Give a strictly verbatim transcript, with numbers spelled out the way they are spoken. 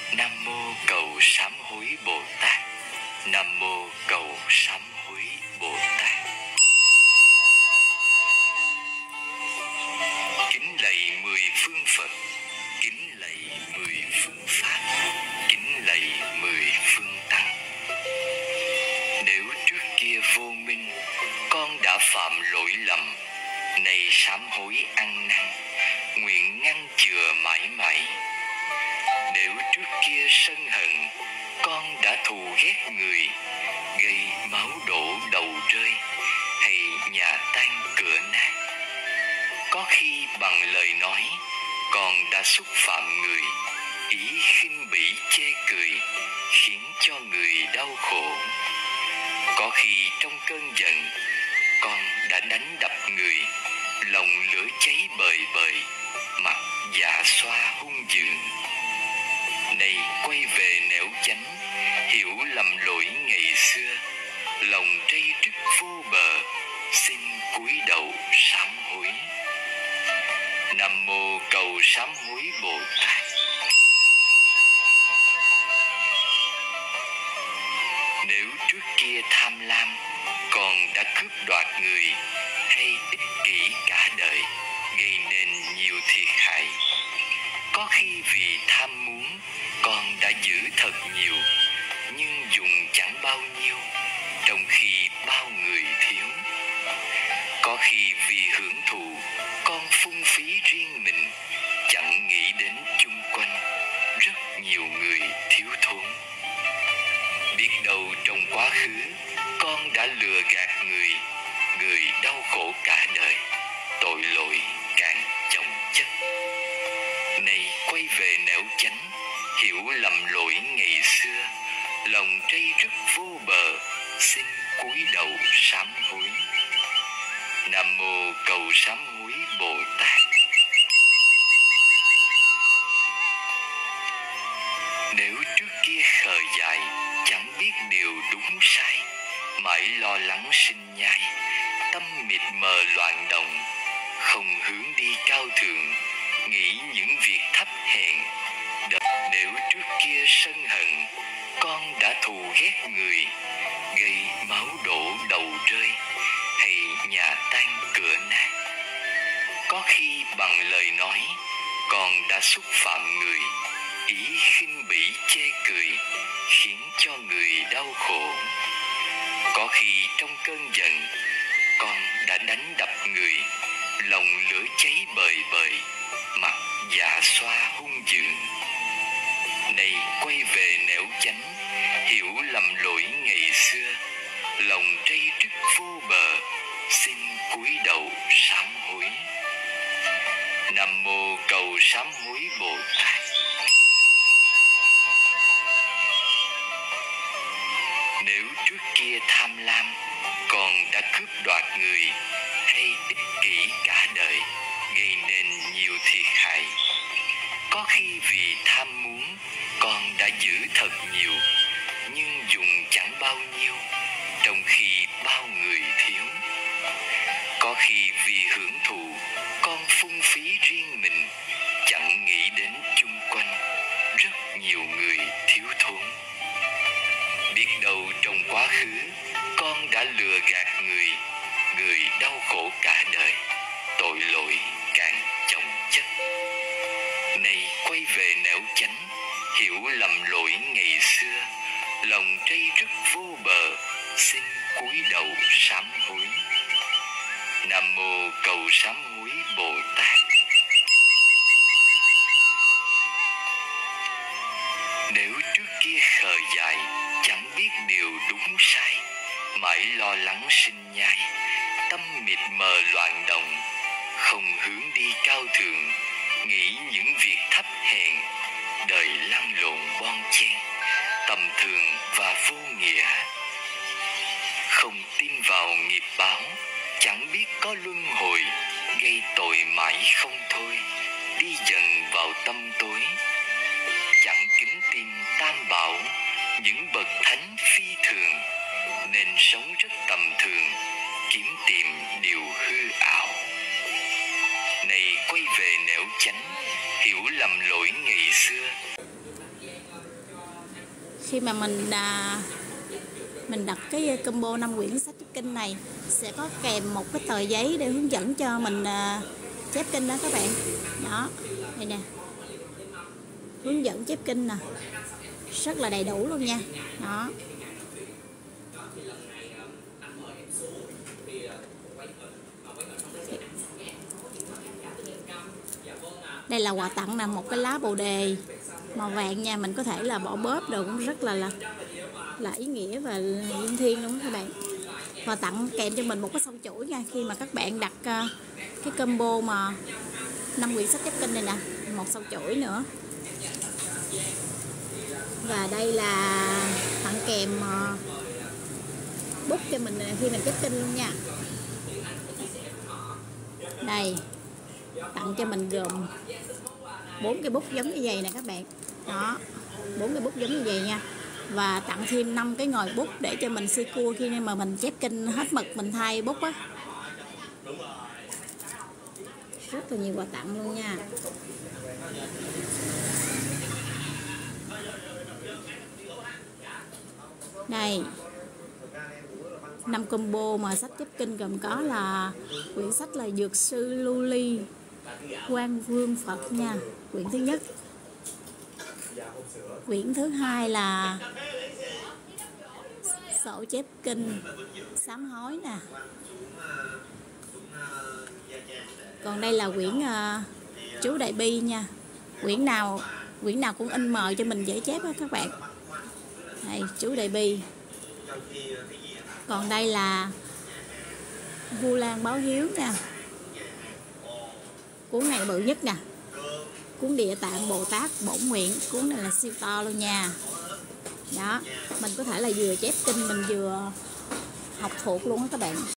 Nam mô cầu sám hối Bồ Tát. Nam mô cầu sám hối Bồ Tát. Kính lạy mười phương Phật, kính lạy mười phương Pháp, kính lạy mười phương Tăng. Nếu trước kia vô minh, con đã phạm lỗi lầm, nay sám hối ăn năn, nguyện ngăn chừa mãi mãi. Nếu trước kia sân hận, con đã thù ghét người, gây máu đổ đầu rơi, hay nhà tan cửa nát. Có khi bằng lời nói, con đã xúc phạm người, ý khinh bỉ chê cười, khiến cho người đau khổ. Có khi trong cơn giận, con đã đánh đập người, lòng lửa cháy bời bời, mặt dạ xoa hung dữ. Này quay về nẻo chánh, hiểu lầm lỗi ngày xưa, lòng trây trức vô bờ, xin cúi đầu sám hối. Nam mô cầu sám hối Bồ Tát. Nếu trước kia tham lam, con đã cướp đoạt người, hay ích kỷ cả đời, gây nên nhiều thiệt hại. Có khi vì tham muốn, con đã giữ thật nhiều, nhưng dùng chẳng bao nhiêu, trong khi bao người thiếu. Có khi vì hưởng thụ, con phung phí riêng mình, chẳng nghĩ đến chung quanh, rất nhiều người thiếu thốn. Biết đâu trong quá khứ, con đã lừa gạt người, người đau khổ cả đời, tội lỗi càng chồng chất. Này quay về nẻo chánh, hiểu lầm lỗi ngày xưa, lòng trây rất vô bờ, xin cúi đầu sám hối. Nam mô cầu sám hối Bồ Tát. Nếu trước kia khờ dại, chẳng biết điều đúng sai, mãi lo lắng sinh nhai, tâm mịt mờ loạn động, không hướng đi cao thượng, nghĩ những việc thấp hèn. Nếu trước kia sân hận, con đã thù ghét người, gây máu đổ đầu rơi, hay nhà tan cửa nát. Có khi bằng lời nói, con đã xúc phạm người, ý khinh bỉ chê cười, khiến cho người đau khổ. Có khi trong cơn giận, con đã đánh đập người, lòng lửa cháy bời bời, mặt dạ xoa hung dữ. Này quay về nẻo chánh, hiểu lầm lỗi ngày xưa, lòng trây trức vô bờ, xin cúi đầu sám hối. Nam mô cầu sám hối Bồ Tát. Nếu trước kia tham lam, con đã cướp đoạt người, hay ích kỷ cả đời, gây nên nhiều thiệt hại. Có khi vì tham muốn, con đã giữ thật nhiều, nhưng dùng chẳng bao nhiêu, trong khi bao người thiếu. Có khi vì hưởng thụ, con phung phí riêng mình, chẳng nghĩ đến chung quanh, rất nhiều người thiếu thốn. Biết đâu trong quá khứ, con đã lừa gạt người, người đau khổ cả đời, tội lỗi càng chồng chất. Này quay về nẻo chánh, hiểu lầm lỗi ngày xưa, lòng trây rất vô bờ, xin cúi đầu sám hối. Nam mô cầu sám hối Bồ Tát. Nếu trước kia khờ dại, chẳng biết điều đúng sai, mãi lo lắng sinh nhai, tâm mịt mờ loạn động, không hướng đi cao thượng, nghĩ những việc thấp hèn, đời lăn lộn bon chen, tầm thường và vô nghĩa. Không tin vào nghiệp báo, chẳng biết có luân hồi, gây tội mãi không thôi, đi dần vào tâm tối. Chẳng kính tin tam bảo, những bậc thánh phi thường, nên sống rất tầm thường, kiếm tìm điều hư ảo. Này quay về nẻo chánh, hiểu lầm lỗi ngày xưa, khi mà mình à, mình đặt cái combo năm quyển sách chép kinh này sẽ có kèm một cái tờ giấy để hướng dẫn cho mình à, chép kinh đó các bạn. Đó, đây nè, hướng dẫn chép kinh nè, rất là đầy đủ luôn nha. Đó, đây là quà tặng nè, một cái lá bồ đề màu vàng nha, mình có thể là bỏ bóp đồ cũng rất là là là ý nghĩa và linh thiêng luôn các bạn. Và tặng kèm cho mình một cái sâu chuỗi nha, khi mà các bạn đặt uh, cái combo mà năm quyển sách chép kinh này nè, một sâu chuỗi nữa. Và đây là tặng kèm uh, bút cho mình khi mình chép kinh luôn nha. Đây, tặng cho mình gồm bốn cái bút giống như vậy nè các bạn. Đó, bốn cái bút giống như vậy nha. Và tặng thêm năm cái ngòi bút để cho mình xi cua khi mà mình chép kinh hết mực mình thay bút á. Rất là nhiều quà tặng luôn nha. Đây, năm combo mà sách chép kinh gồm có là quyển sách là Dược sư Lưu Ly Quan Vương Phật nha, quyển thứ nhất. Quyển thứ hai là sổ chép kinh sám hối nè. Còn đây là quyển uh, chú Đại Bi nha. Quyển nào quyển nào cũng in mờ cho mình dễ chép đó các bạn. Đây, chú Đại Bi. Còn đây là Vu Lan Báo Hiếu nha. Cuốn này bự nhất nè. Cuốn Địa Tạng Bồ Tát Bổn Nguyện, cuốn này là siêu to luôn nha. Đó, mình có thể là vừa chép kinh mình vừa học thuộc luôn á các bạn.